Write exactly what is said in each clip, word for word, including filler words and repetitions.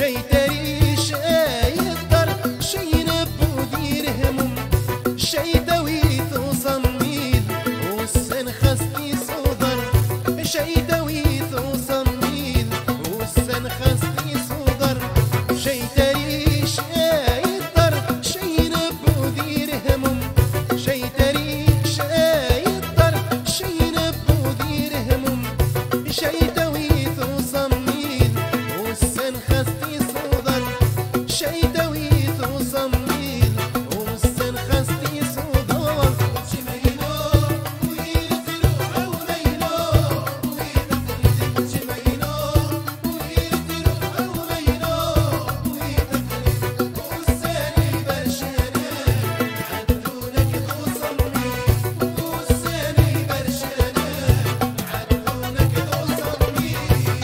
شي تري شي الدر شي نبو دير هموم شي دويت وصميل والسن خستي صدر شي دويت وصميل والسن خستي صدر شي تري شي الدر شي نبو دير هموم شي تري شي الدر شي نبو دير هموم شي دويت وصميل والسن خستي صدر شي دويت وصميل والسن خستي صدر شميلو ويرتلو أو ميلو ويتقلد شميلو ويرتلو أو ميلو ويتقلد والسن برشانة عدلونك توصميل والسن برشانة عدلونك توصميل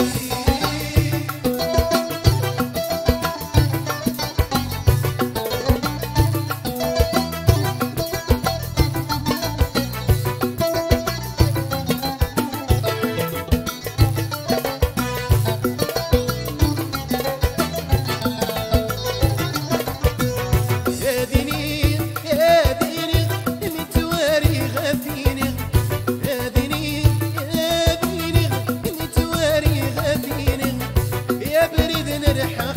يا ديني يا ديني متواري غفيني يا ديني يا ديني متواري غفيني يا بريد نرحق